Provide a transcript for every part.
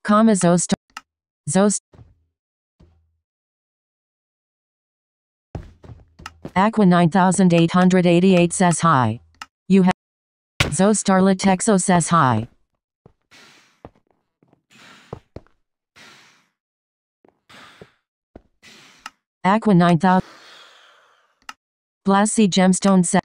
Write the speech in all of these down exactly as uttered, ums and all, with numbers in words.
Comma Zost. Zost. Aqua nine thousand eight hundred eighty-eight says hi. You have. Zostarla Texo says hi. Aqua nine thousand. Blassie Gemstone says.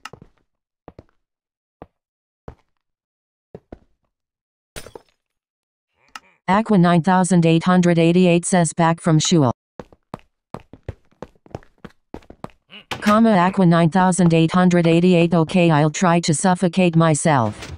Aqua nine thousand eight hundred eighty-eight says back from Shul. Comma Aqua nine thousand eight hundred eighty-eight okay, I'll try to suffocate myself.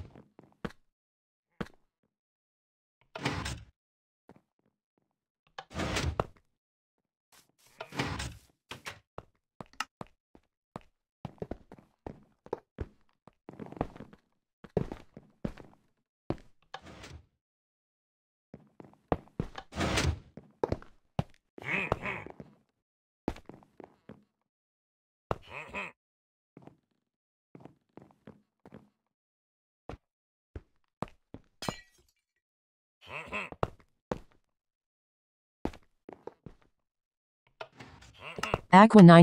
Aqua nine.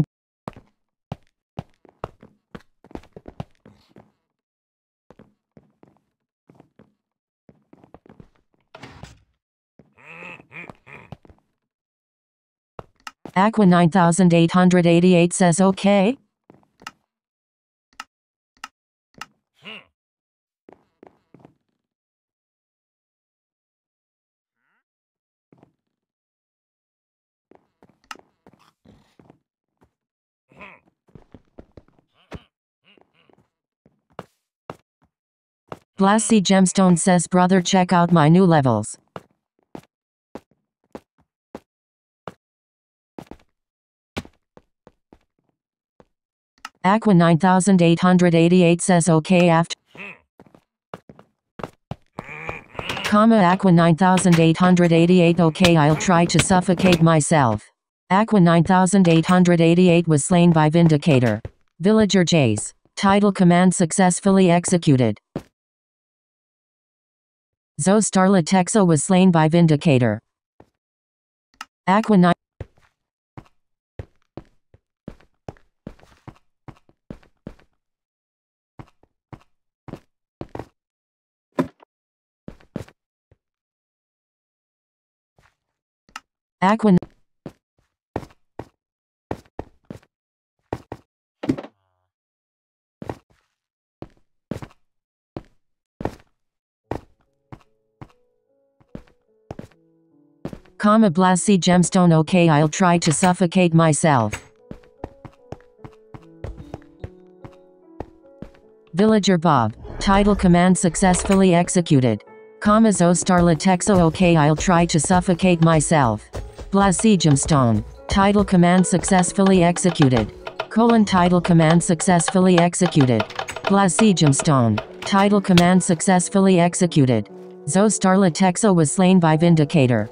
Aqua nine thousand eight hundred eighty-eight says okay. Blassie Gemstone says brother, check out my new levels. Aqua nine thousand eight hundred eighty-eight says okay after. Comma Aqua nine thousand eight hundred eighty-eight okay, I'll try to suffocate myself. Aqua nine thousand eight hundred eighty-eight was slain by Vindicator. Villager Jays. Title command successfully executed. Zostarla Texo was slain by Vindicator. Aqua nine. Aqua. Comma Blassie Gemstone okay, I'll try to suffocate myself. Villager Bob. Title command successfully executed. Comma Zostarla Texo okay, I'll try to suffocate myself. Blassie Gemstone. Title command successfully executed. Colon title command successfully executed. Blassie Gemstone. Title command successfully executed. Zostarla Texo was slain by Vindicator.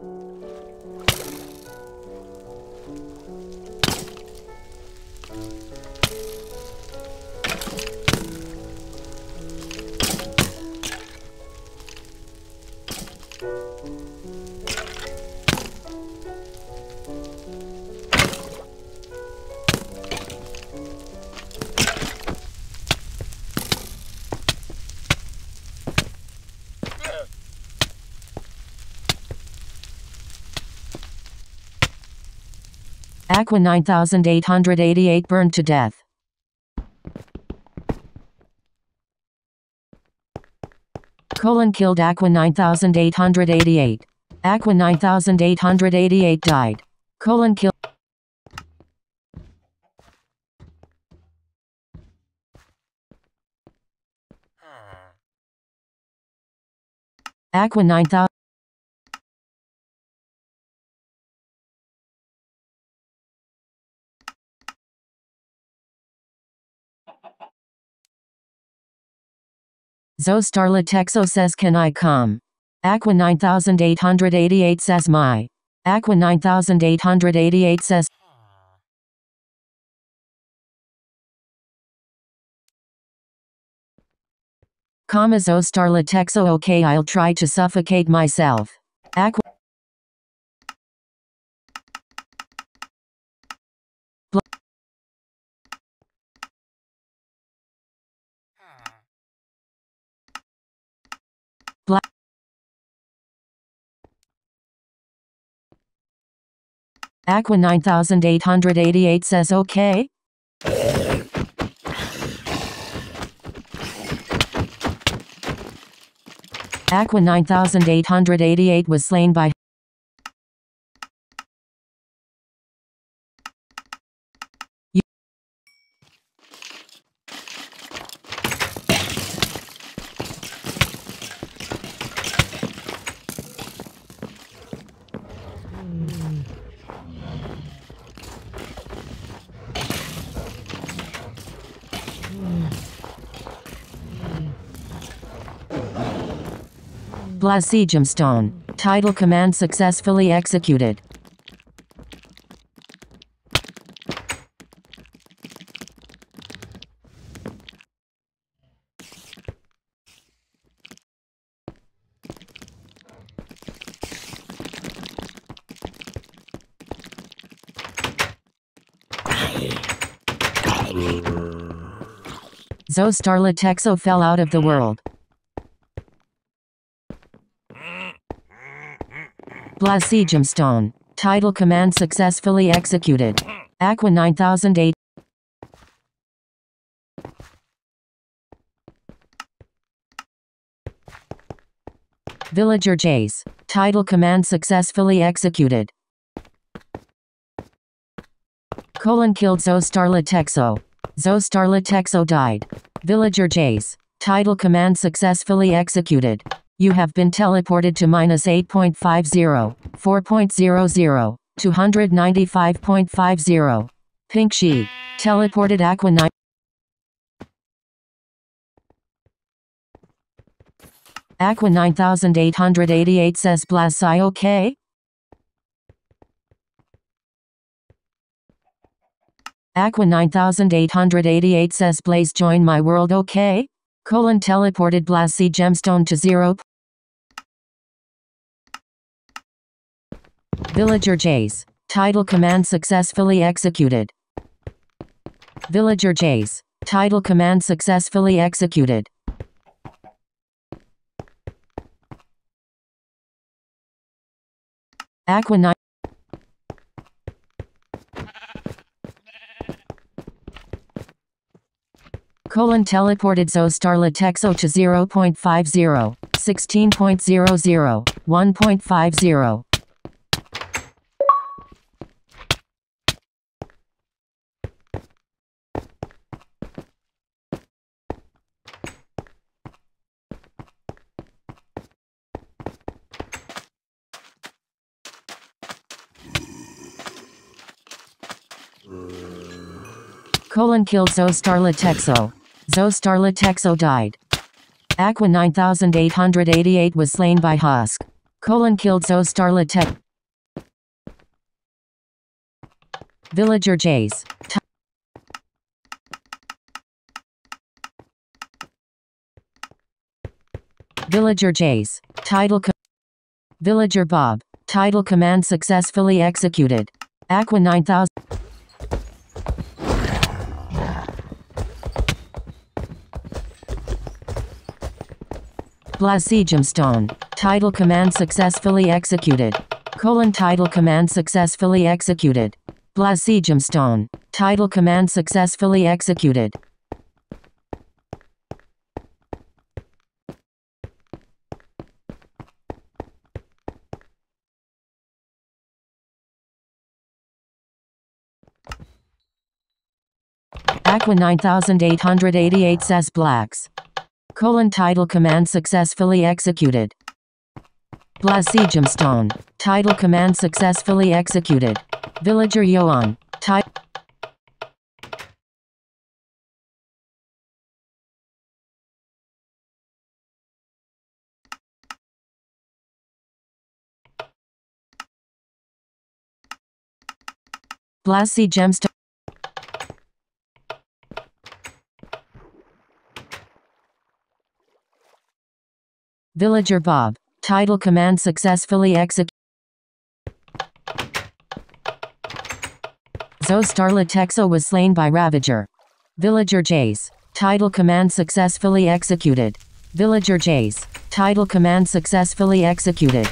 Aqua nine thousand eight hundred eighty-eight burned to death. Colon killed Aqua nine thousand eight hundred eighty-eight. Aqua nine thousand eight hundred eighty-eight died. Colon killed. Aqua nine thousand. Zostarla Texo says can I come? Aqua nine thousand eight hundred eighty-eight says my. Aqua nine thousand eight hundred eighty-eight says. Comma Zostarla Texo okay, I'll try to suffocate myself. Aqua. Black. Aqua nine thousand eight hundred eighty-eight says okay. Aqua nine thousand eight hundred eighty-eight was slain by Blasi Gemstone. Title command successfully executed. Zostarla Texo fell out of the world. Blasi Gemstone. Title command successfully executed. Aqua nine thousand eight. Villager Jace. Title command successfully executed. Colon killed Zostarla Texo. Zostarla Texo died. Villager Jace. Title command successfully executed. You have been teleported to minus eight point five zero, four point zero zero, two hundred ninety-five point five zero. Pink Sheet. Teleported Aqua nine. Aqua nine thousand eight hundred eighty-eight says Blasi okay? Aqua nine thousand eight hundred eighty-eight says Blaze join my world okay? Colon teleported Blasi Gemstone to zero. Villager Jace. Title command successfully executed. Villager Jace. Title command successfully executed. Aqua nine. Colon teleported Zostarla Texo to zero point five zero, sixteen point zero zero, one point five zero. Colon killed Zostarla Texo. Zostarla Texo died. Aqua nine thousand eight hundred eighty-eight was slain by Husk. Colon killed Zostarla Tex. Villager Jace. T Villager Jace. Title com Villager Bob. Title command successfully executed. Aqua nine thousand. Blasi Gemstone. Title command successfully executed. Colon title command successfully executed. Blasi Gemstone. Title command successfully executed. Aqua nine thousand eight hundred eighty-eight says Blacks. Colon title command successfully executed. Blasi Gemstone. Title command successfully executed. Villager Yoan. Title. Blasi Gemstone. Villager Bob. Title command successfully executed. Zostarla Texo was slain by Ravager. Villager Jace. Title command successfully executed. Villager Jace. Title command successfully executed.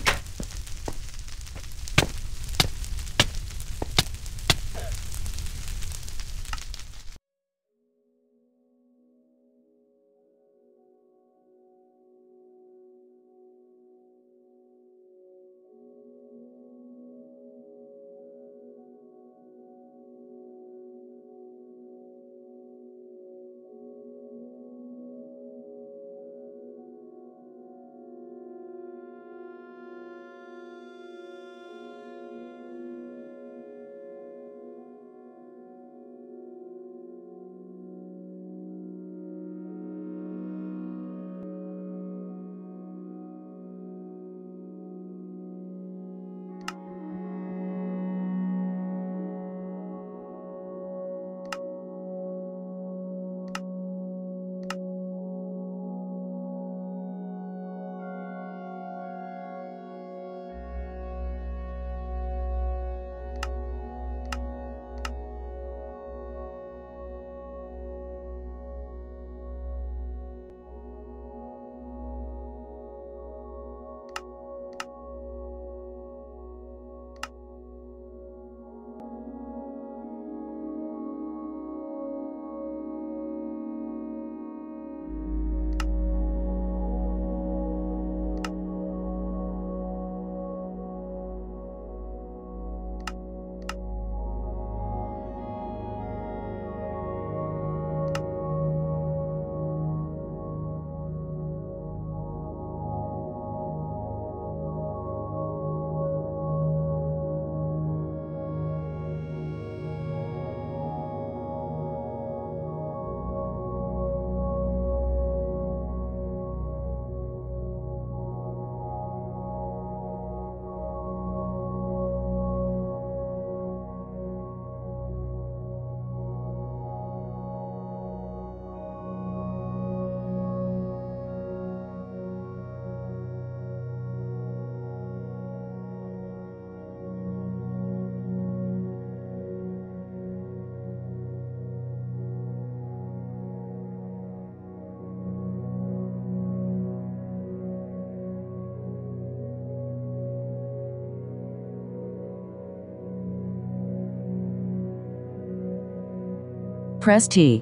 Press T.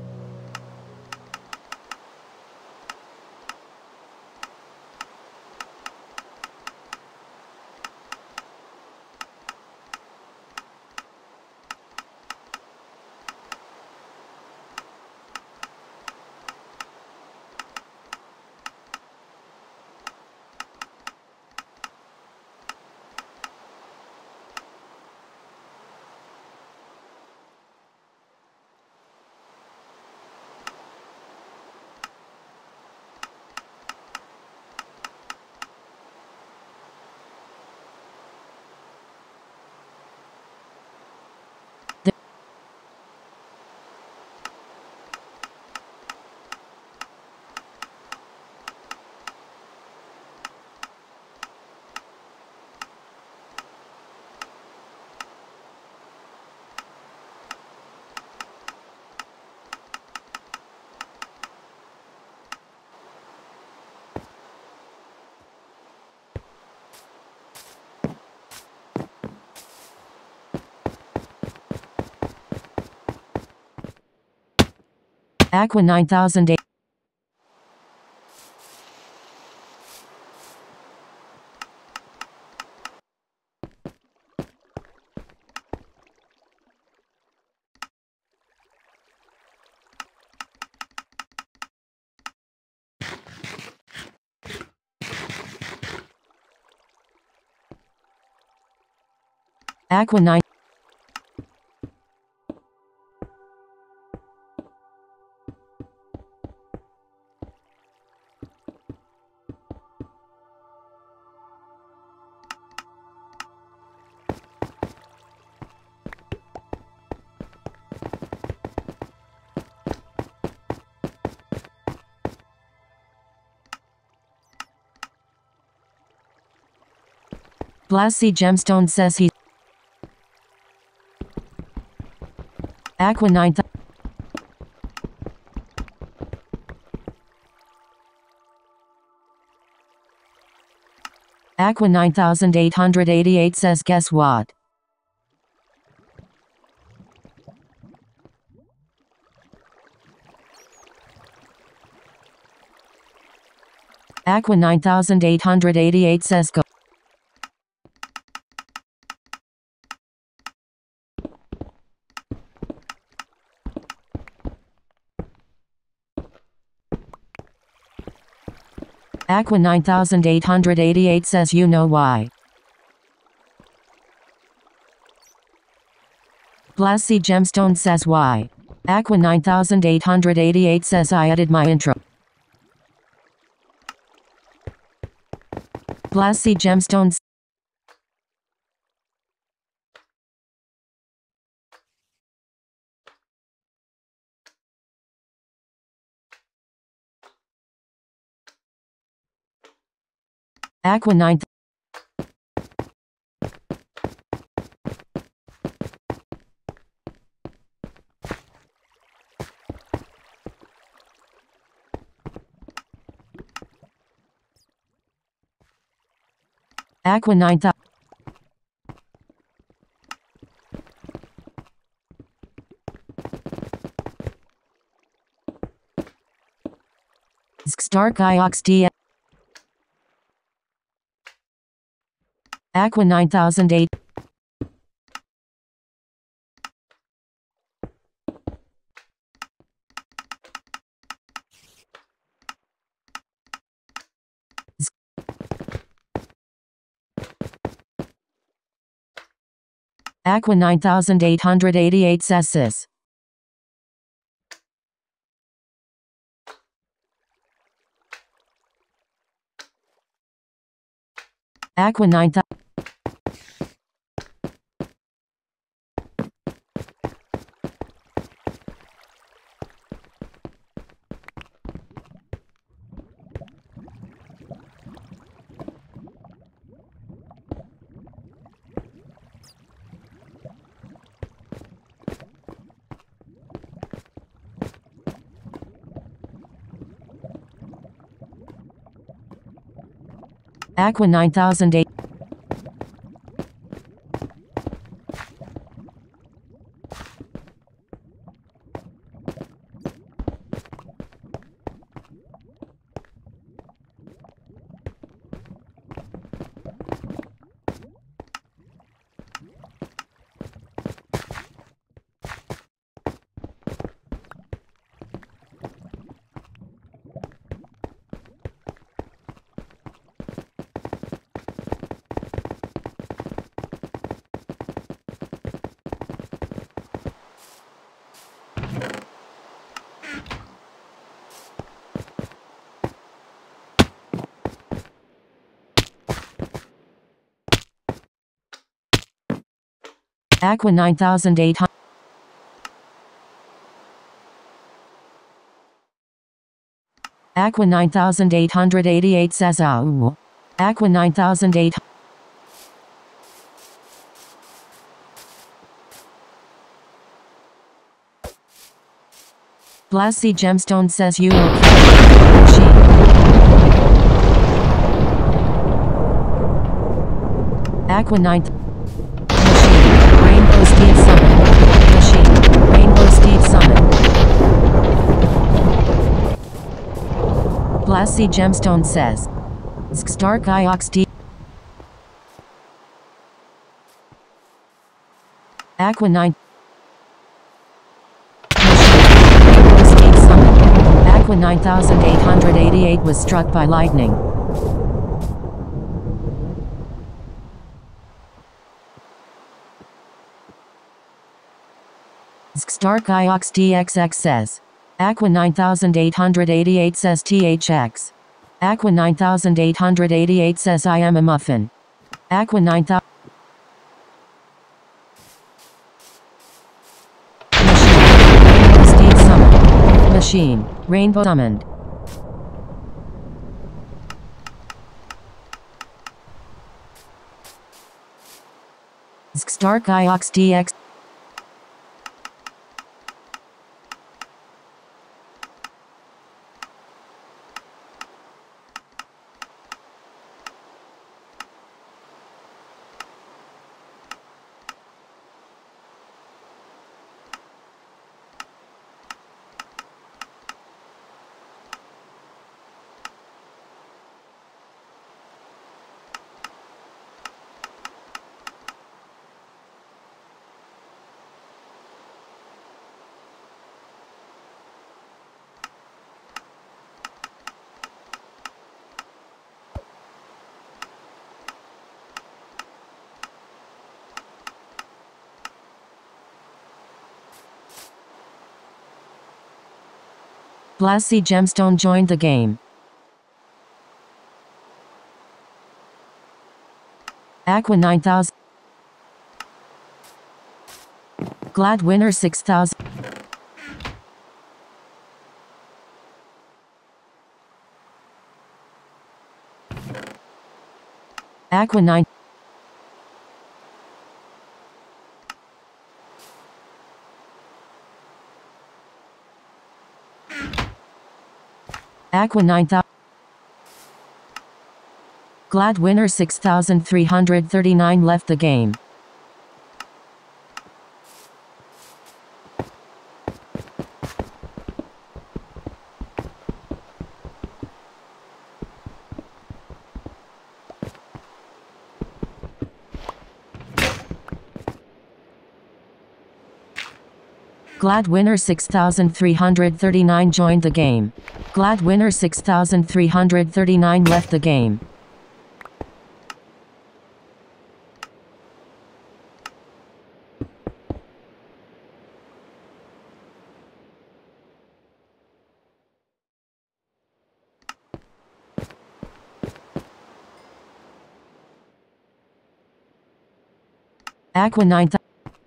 Aqua nine thousand eight. Aqua nine. Blassie Gemstone says he Aqua nine Aqua nine thousand eight hundred eighty-eight says guess what? Aqua nine thousand eight hundred eighty-eight says go. Aqua nine thousand eight hundred eighty-eight says you know why. Blassie Gemstone says why. Aqua nine thousand eight hundred eighty-eight says I added my intro. Blassie Gemstone Aqua nine Aqua nine thousand Stark Iox D Aqua nine thousand eight Aqua nine thousand eight hundred eighty-eight says this. Aqua nine thousand Aqua nine thousand eight Aqua nine thousand eight hundred Aqua nine thousand eight hundred eighty-eight says ow. Aqua nine thousand eight Blassie Gemstone says you okay. She Aqua nine Rainbow Steed Summon. Machine. Rainbow Steed Summon. Blassie Gemstone says. Stark Iox D. Aqua nine. Machine. Rainbow Steed Summon. Aqua nine thousand eight hundred eighty-eight was struck by lightning. Stark Iox D X X says. Aqua nine thousand eight hundred eighty-eight says T H X. Aqua nine thousand eight hundred eighty-eight says I am a muffin. Aqua nine thousand Machine. Rainbow Steed Summon. Machine. Rainbow Summoned. Stark Iox D X. Blassie Gemstone joined the game. Aqua nine thousand. Glad winner six thousand. Aqua nine. Aqua nine thousand. Glad winner six thousand three hundred thirty-nine left the game. Glad winner six thousand three hundred thirty-nine joined the game. Glad winner six thousand three hundred thirty-nine left the game. Aqua nine thousand.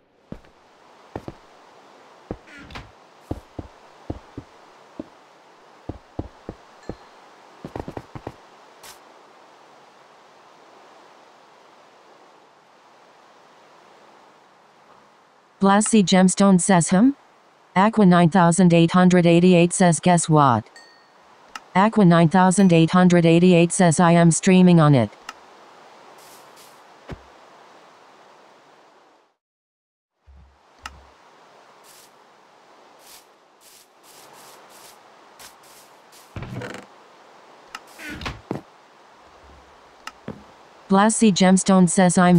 Blassie Gemstone says him? Aqua nine thousand eight hundred eighty-eight says guess what? Aqua nine thousand eight hundred eighty-eight says I am streaming on it. Blassie Gemstone says I'm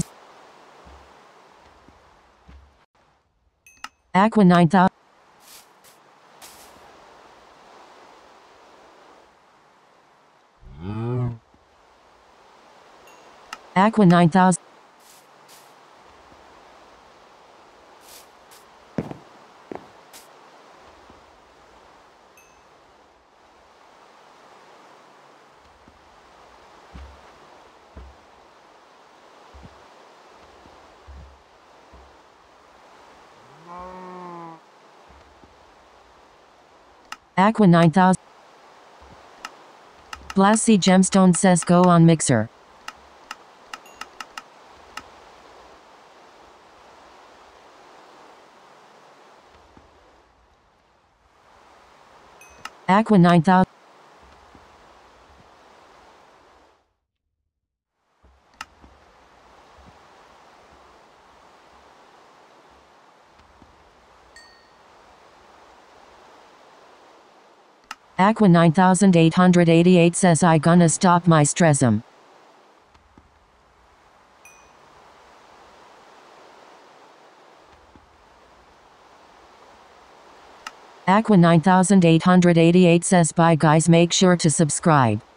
Aqua nine thousand. Aqua nine thousand. Aqua nine thousand. Blassie Gemstone says go on Mixer. Aqua nine thousand. Aqua nine thousand eight hundred eighty-eight says I gonna stop my stressum. Aqua nine thousand eight hundred eighty-eight says bye guys, make sure to subscribe.